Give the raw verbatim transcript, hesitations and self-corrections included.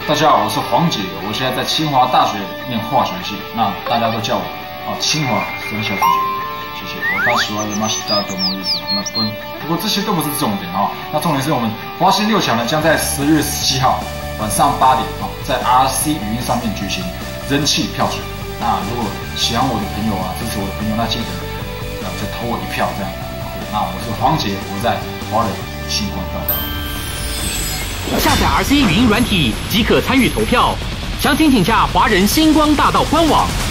大家好，我是黄杰，我现在在清华大学念化学系，那大家都叫我啊清华生肖主角，谢谢。我大喜欢的马西达多莫伊斯，那不不过这些都不是重点啊，那重点是我们华兴六强呢将在十月十七号晚上八点啊，在 R C 语音上面举行人气票选。那如果喜欢我的朋友啊，支持我的朋友，那记得呃再投我一票这样。OK， 那我是黄杰，我在华人星光大道。 下载 R C 语音软体即可参与投票，详情请洽华人星光大道官网。